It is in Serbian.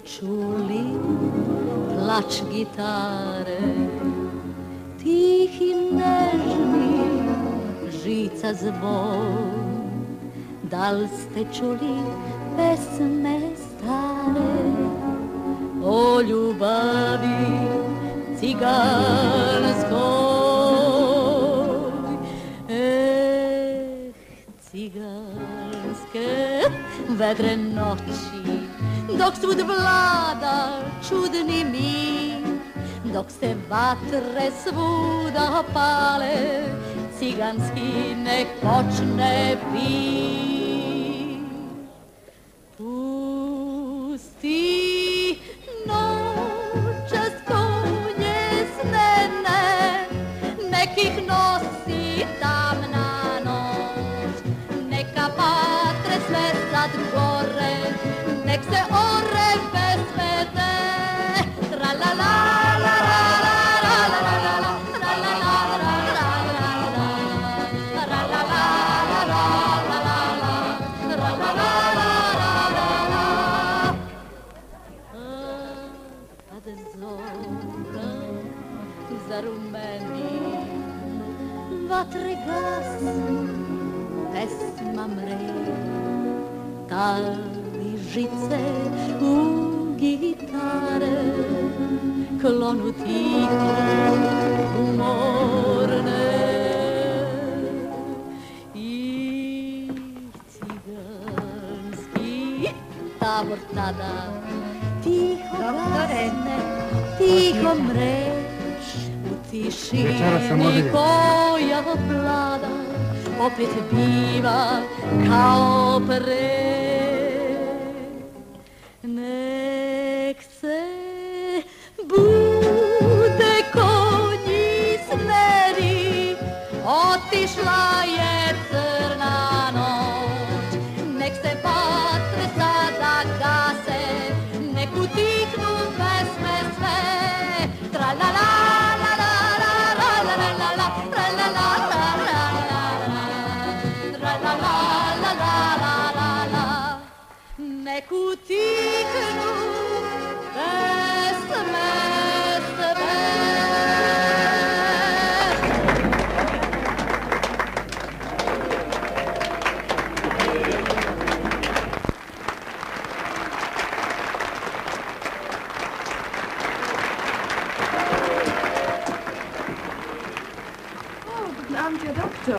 čuli plač gitare, tihi nežni žica zvon? Dal ste čuli pesme stare o ljubavi ciganskoj? Ciganske vedre noći, dok svud vlada čudni mir, dok se vatre svuda pale, ciganski nek počne pir. Pusti noćas konje smene, nek ih nosi tamna noć, neka vatre sve sad gore, nek se ore bez vede. Tra-la-la, zarumeni vatre gasu, pesma mre, tali žice u gitare klonu tiho umorne. I ciganski tabor tada tiho gasne, tiho mre, tišini koja vlada opet biva kao pre. Nek se bude konji smeri, otišla je crna noć, nek se vatre sada gase, nek utihnu pesme sve. Tra-la-la, nek utihnu pesme sve. Guten Abend, Herr Doktor.